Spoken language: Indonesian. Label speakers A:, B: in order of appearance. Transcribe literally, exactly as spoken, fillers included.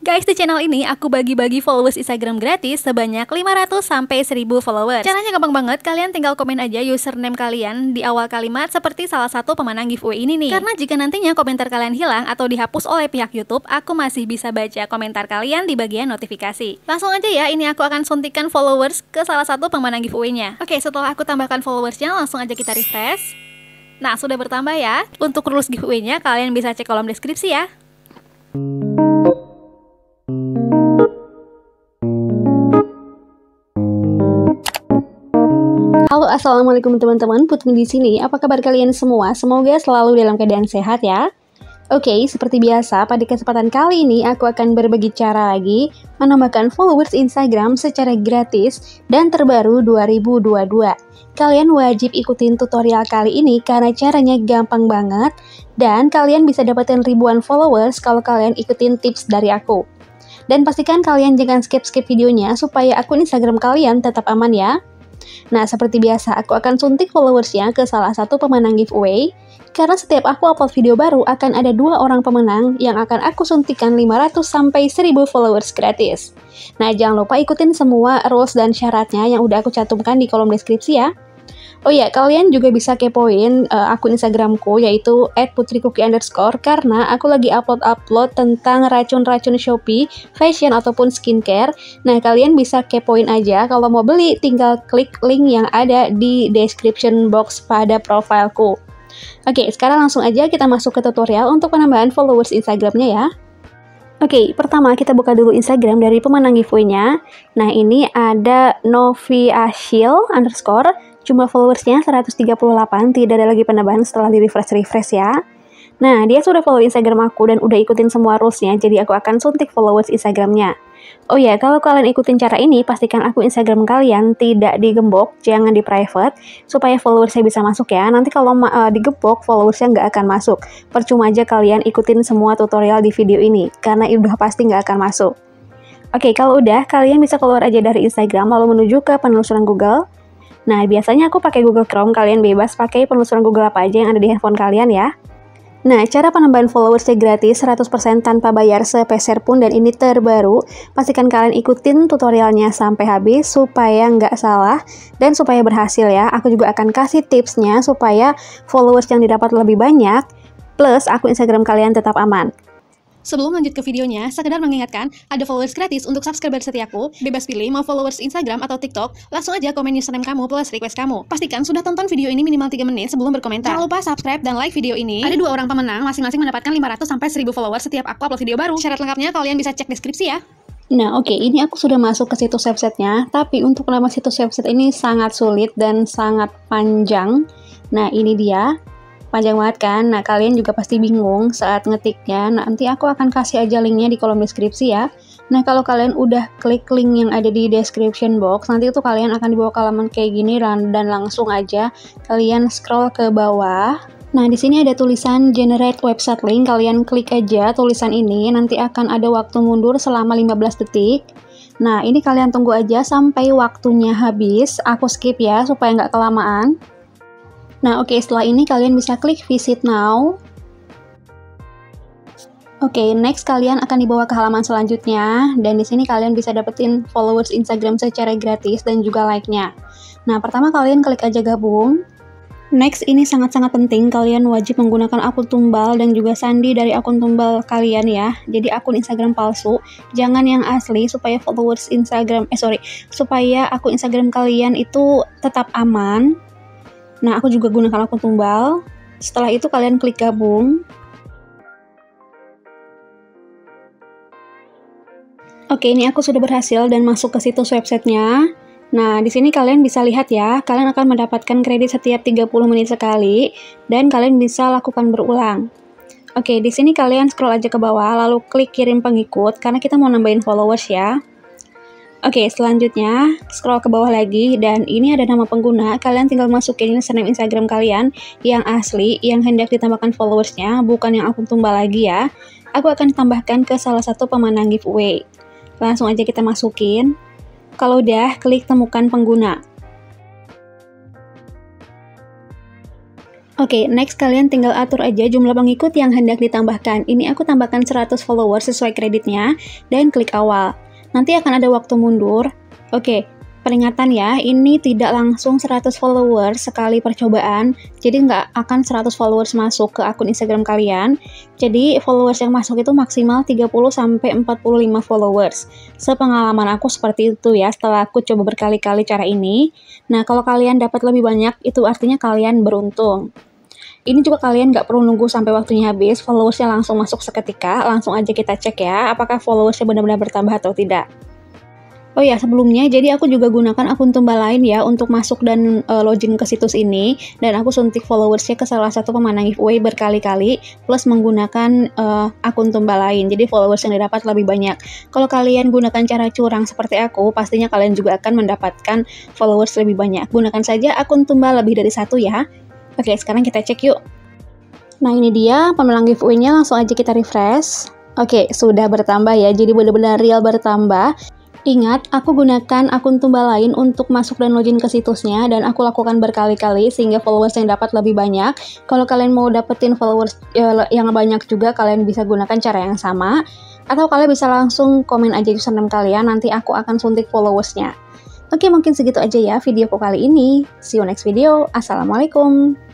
A: Guys, di channel ini aku bagi-bagi followers Instagram gratis sebanyak lima ratus sampai seribu followers. Caranya gampang banget, kalian tinggal komen aja username kalian di awal kalimat seperti salah satu pemenang giveaway ini nih. Karena jika nantinya komentar kalian hilang atau dihapus oleh pihak YouTube, aku masih bisa baca komentar kalian di bagian notifikasi. Langsung aja ya, ini aku akan suntikan followers ke salah satu pemenang giveaway-nya. Oke, setelah aku tambahkan followersnya, langsung aja kita refresh. Nah, sudah bertambah ya. Untuk rules giveaway-nya, kalian bisa cek kolom deskripsi ya.
B: Halo, assalamualaikum teman-teman, Putri di sini. Apa kabar kalian semua? Semoga selalu dalam keadaan sehat ya. Oke, seperti biasa, pada kesempatan kali ini aku akan berbagi cara lagi menambahkan followers Instagram secara gratis dan terbaru dua ribu dua puluh dua. Kalian wajib ikutin tutorial kali ini karena caranya gampang banget dan kalian bisa dapetin ribuan followers kalau kalian ikutin tips dari aku. Dan pastikan kalian jangan skip-skip videonya supaya akun Instagram kalian tetap aman ya. Nah, seperti biasa, aku akan suntik followersnya ke salah satu pemenang giveaway. Karena setiap aku upload video baru, akan ada dua orang pemenang yang akan aku suntikan lima ratus sampai seribu followers gratis. Nah, jangan lupa ikutin semua rules dan syaratnya yang udah aku cantumkan di kolom deskripsi ya. Oh ya, kalian juga bisa kepoin uh, akun Instagramku yaitu et putrikuki underscore karena aku lagi upload-upload tentang racun-racun Shopee, fashion ataupun skincare. Nah, kalian bisa kepoin aja, kalau mau beli tinggal klik link yang ada di description box pada profilku. Oke, sekarang langsung aja kita masuk ke tutorial untuk penambahan followers Instagramnya ya. Oke, pertama kita buka dulu Instagram dari pemenang giveaway-nya. Nah, ini ada noviashil underscore. Jumlah followersnya seratus tiga puluh delapan, tidak ada lagi penambahan setelah di refresh-refresh ya. Nah, dia sudah follow Instagram aku dan udah ikutin semua rules-nya, jadi aku akan suntik followers Instagramnya. Oh ya, kalau kalian ikutin cara ini, pastikan akun Instagram kalian tidak digembok, jangan di private, supaya followersnya bisa masuk ya. Nanti kalau uh, digembok, followersnya nggak akan masuk. Percuma aja kalian ikutin semua tutorial di video ini, karena udah pasti nggak akan masuk. Oke, kalau udah, kalian bisa keluar aja dari Instagram, lalu menuju ke penelusuran Google. Nah, biasanya aku pakai Google Chrome, kalian bebas pakai penelusuran Google apa aja yang ada di handphone kalian ya. Nah, cara penambahan followersnya gratis seratus persen tanpa bayar sepeser pun dan ini terbaru. Pastikan kalian ikutin tutorialnya sampai habis supaya nggak salah dan supaya berhasil ya. Aku juga akan kasih tipsnya supaya followers yang didapat lebih banyak plus akun Instagram kalian tetap aman.
A: Sebelum lanjut ke videonya, sekedar mengingatkan, ada followers gratis untuk subscriber setiaku. Bebas pilih mau followers Instagram atau TikTok, langsung aja komen username kamu plus request kamu. Pastikan sudah tonton video ini minimal tiga menit sebelum berkomentar. Jangan lupa subscribe dan like video ini. Ada dua orang pemenang, masing-masing mendapatkan lima ratus sampai seribu followers setiap aku upload video baru. Syarat lengkapnya kalian bisa cek deskripsi ya.
B: Nah, oke, okay, ini aku sudah masuk ke situs websitenya, tapi untuk nama situs website ini sangat sulit dan sangat panjang. Nah, ini dia. Panjang banget kan? Nah, kalian juga pasti bingung saat ngetiknya. Nah, nanti aku akan kasih aja linknya di kolom deskripsi ya. Nah, kalau kalian udah klik link yang ada di description box, nanti itu kalian akan dibawa ke halaman kayak gini dan, dan langsung aja kalian scroll ke bawah. Nah, di sini ada tulisan generate website link. Kalian klik aja tulisan ini, nanti akan ada waktu mundur selama lima belas detik. Nah, ini kalian tunggu aja sampai waktunya habis. Aku skip ya supaya nggak kelamaan. Nah, oke, okay, setelah ini kalian bisa klik visit now. Oke, okay, next kalian akan dibawa ke halaman selanjutnya dan di sini kalian bisa dapetin followers Instagram secara gratis dan juga like-nya. Nah, pertama kalian klik aja gabung. Next, ini sangat-sangat penting, kalian wajib menggunakan akun tumbal dan juga sandi dari akun tumbal kalian ya. Jadi akun Instagram palsu, jangan yang asli supaya followers Instagram, eh sorry, supaya akun Instagram kalian itu tetap aman. Nah, aku juga gunakan akun tumbal. Setelah itu kalian klik gabung. Oke, ini aku sudah berhasil dan masuk ke situs websitenya. Nah, di sini kalian bisa lihat ya, kalian akan mendapatkan kredit setiap tiga puluh menit sekali dan kalian bisa lakukan berulang. Oke, di sini kalian scroll aja ke bawah lalu klik kirim pengikut karena kita mau nambahin followers ya. Oke, selanjutnya scroll ke bawah lagi dan ini ada nama pengguna. Kalian tinggal masukin username Instagram kalian yang asli, yang hendak ditambahkan followersnya, bukan yang akun tumbal lagi ya. Aku akan tambahkan ke salah satu pemenang giveaway. Langsung aja kita masukin. Kalau udah, klik temukan pengguna. Oke, okay, next kalian tinggal atur aja jumlah pengikut yang hendak ditambahkan. Ini aku tambahkan seratus followers sesuai kreditnya, dan klik awal. Nanti akan ada waktu mundur. Oke, okay, peringatan ya, ini tidak langsung seratus followers sekali percobaan, jadi nggak akan seratus followers masuk ke akun Instagram kalian. Jadi followers yang masuk itu maksimal tiga puluh sampai empat puluh lima followers. Sepengalaman aku seperti itu ya, setelah aku coba berkali-kali cara ini. Nah, kalau kalian dapat lebih banyak, itu artinya kalian beruntung. Ini juga kalian nggak perlu nunggu sampai waktunya habis, followersnya langsung masuk seketika, langsung aja kita cek ya, apakah followersnya benar-benar bertambah atau tidak. Oh ya, sebelumnya, jadi aku juga gunakan akun Tumba lain ya, untuk masuk dan uh, login ke situs ini, dan aku suntik followersnya ke salah satu pemenang giveaway berkali-kali, plus menggunakan uh, akun Tumba lain, jadi followers yang didapat lebih banyak. Kalau kalian gunakan cara curang seperti aku, pastinya kalian juga akan mendapatkan followers lebih banyak. Gunakan saja akun Tumba lebih dari satu ya. Oke, sekarang kita cek yuk. Nah, ini dia pemenang giveaway-nya, langsung aja kita refresh. Oke, sudah bertambah ya, jadi benar-benar real bertambah. Ingat, aku gunakan akun Tumba lain untuk masuk dan login ke situsnya, dan aku lakukan berkali-kali sehingga followers yang dapat lebih banyak. Kalau kalian mau dapetin followers yang banyak juga, kalian bisa gunakan cara yang sama. Atau kalian bisa langsung komen aja username kalian, nanti aku akan suntik followersnya. Oke, mungkin segitu aja ya videoku kali ini. See you next video. Assalamualaikum.